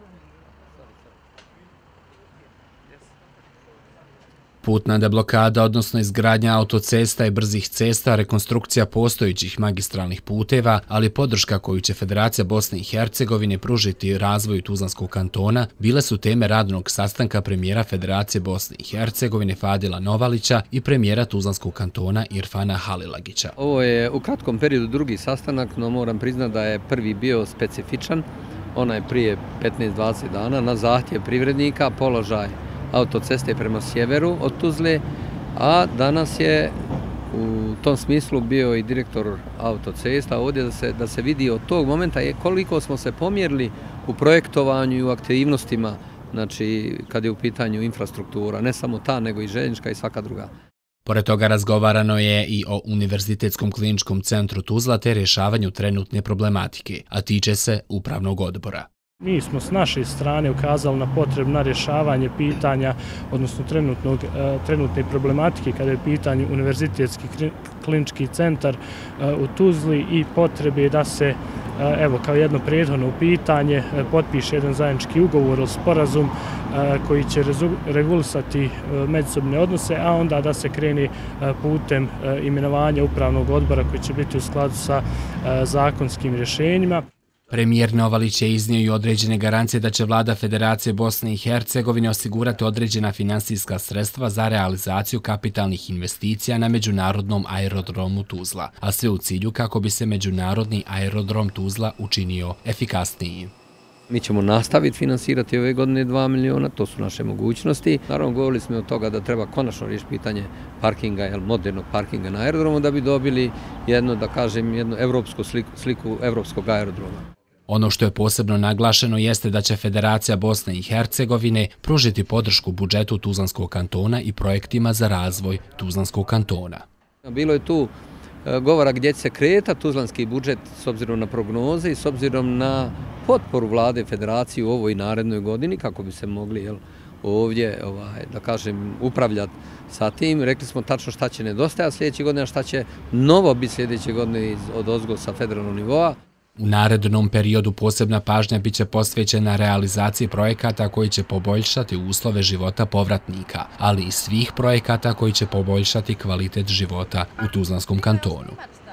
Putna deblokada, odnosno izgradnja autocesta i brzih cesta, rekonstrukcija postojećih magistralnih puteva, ali podrška koju će Federacija Bosne i Hercegovine pružiti razvoju Tuzlanskog kantona, bile su teme radnog sastanka premijera Federacije Bosne i Hercegovine Fadila Novalića i premijera Tuzlanskog kantona Irfana Halilagića. Ovo je u kratkom periodu drugi sastanak, no moram priznati da je prvi bio specifičan. Onaj prije 15-20 dana na zahtjev privrednika, položaj autoceste prema sjeveru od Tuzle, a danas je u tom smislu bio i direktor autocesta ovdje da se vidi od tog momenta koliko smo se pomjerili u projektovanju i u aktivnostima, znači kad je u pitanju infrastruktura, ne samo ta nego i željeznička i svaka druga. Pored toga razgovarano je i o Univerzitetskom kliničkom centru Tuzla te rješavanju trenutne problematike, a tiče se upravnog odbora. Mi smo s naše strane ukazali na potrebu na rješavanje pitanja, odnosno trenutne problematike kada je u pitanju Univerzitetski klinički centar u Tuzli i potrebe da se, evo kao jedno prethodno pitanje, potpiše jedan zajednički ugovor ili sporazum koji će regulisati međusobne odnose, a onda da se krene putem imenovanja upravnog odbora koji će biti u skladu sa zakonskim rješenjima. Premijer Novalić je iznio i određene garancije da će vlada Federacije Bosne i Hercegovine osigurati određena finansijska sredstva za realizaciju kapitalnih investicija na međunarodnom aerodromu Tuzla, a sve u cilju kako bi se međunarodni aerodrom Tuzla učinio efikasnijim. Mi ćemo nastaviti finansirati ove godine 2 miliona, to su naše mogućnosti. Naravno, govorili smo od toga da treba konačno riješiti pitanje parkinga, modernog parkinga na aerodromu, da bi dobili jednu evropsku sliku evropskog aerodroma. Ono što je posebno naglašeno jeste da će Federacija Bosne i Hercegovine pružiti podršku budžetu Tuzlanskog kantona i projektima za razvoj Tuzlanskog kantona. Bilo je tu govora gdje će se kretati tuzlanski budžet s obzirom na prognoze i s obzirom na potporu vlade Federacije u ovoj narednoj godini kako bi se mogli ovdje upravljati sa tim. Rekli smo tačno šta će nedostajati sljedeće godine, a šta će novo biti sljedeće godine od ozgo sa federalnog nivoa. U narednom periodu posebna pažnja biće posvećena realizaciji projekata koji će poboljšati uslove života povratnika, ali i svih projekata koji će poboljšati kvalitet života u Tuzlanskom kantonu.